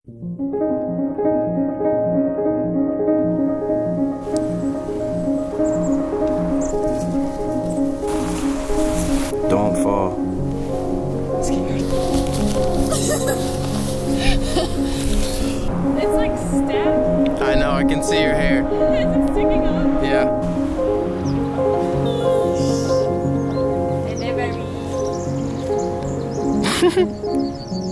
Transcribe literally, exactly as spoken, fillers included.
Don't fall. I'm scared. It's like stacked. I know, I can see your hair. It's sticking up. Yeah. Delivery.